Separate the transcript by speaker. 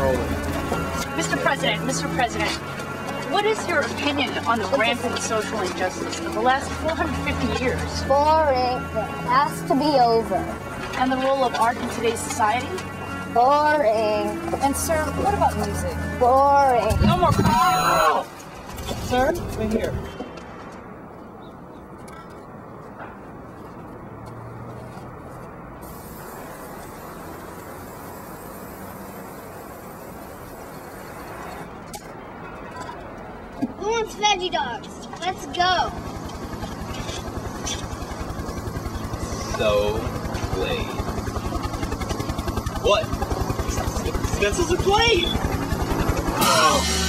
Speaker 1: Mr. President, what is your opinion on the rampant social injustice of the last 450 years?
Speaker 2: Boring. It has to be over.
Speaker 1: And the role of art in today's society?
Speaker 2: Boring.
Speaker 1: And sir, what about music?
Speaker 2: Boring.
Speaker 1: No more cars!
Speaker 3: Sir, right here.
Speaker 2: Who wants veggie dogs? Let's go.
Speaker 4: So played. What? Stencils are played! Oh!